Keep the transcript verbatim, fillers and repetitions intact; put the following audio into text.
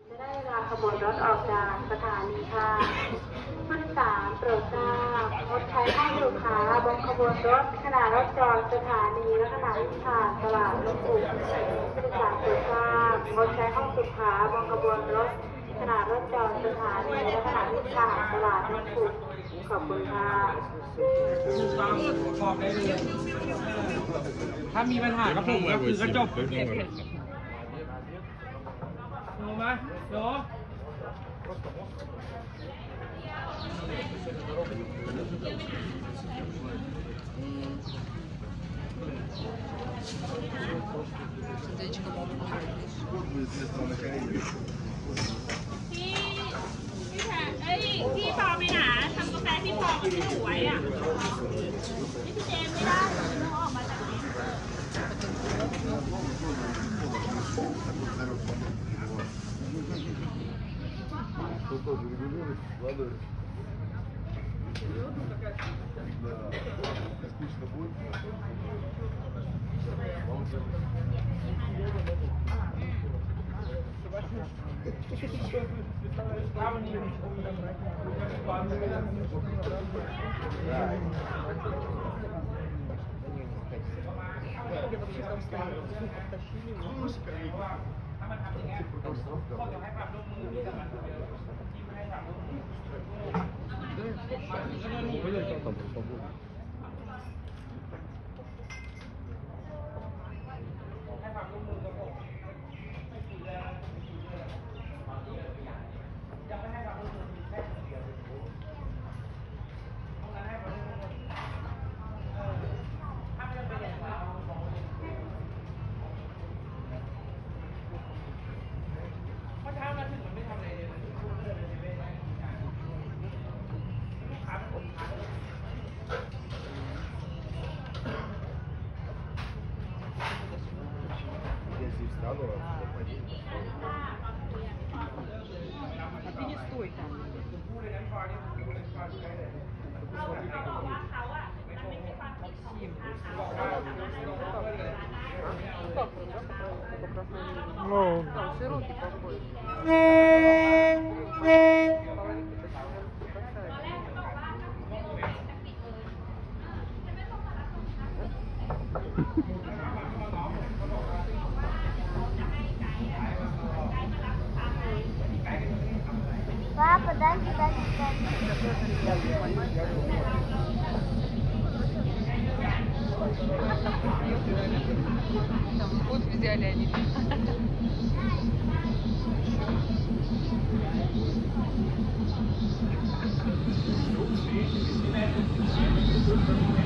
จะได้เวลาขบวนรถออกจากสถานีค่ะผู้โดยสารโปรดทราบงดใช้ห้องสุขาบนขบวนรถขณะรถจอดสถานีและขณะวิ่งผ่านตลาดลงอุ่นผู้โดยสารโปรดทราบงดใช้ห้องสุขาบนขบวนรถขณะรถจอดสถานีและขณะวิ่งผ่านตลาดลงอุ่นขอบคุณค่ะบอกได้เลยถ้ามีปัญหากับผมก็คือก็จบรู้ไหมโยพี่พี่แพรเอ้ยพี่พอไปหาทำกาแฟที่พอมันสวยอ่ะนี่พี่เจมไม่ได้ต้องออกมาจากนี้ Папа, дай сюда, сюда. Вот взяли они. Thank you.